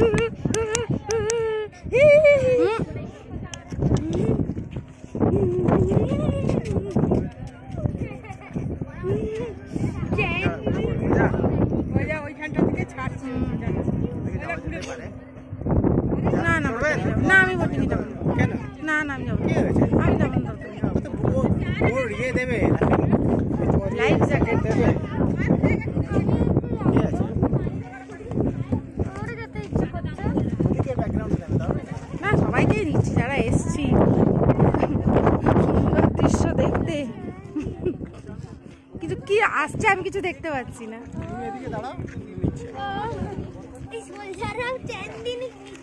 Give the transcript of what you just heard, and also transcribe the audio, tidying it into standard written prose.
না আমি বলি না না আমি যাবো আমি যাবো দেবে লাইফ জ্যাকেট দেবে না সবাইকেই দিচ্ছি যারা এসছি সুন্দর দৃশ্য দেখতে কিছু কি আসছে আমি কিছু দেখতে পাচ্ছি না।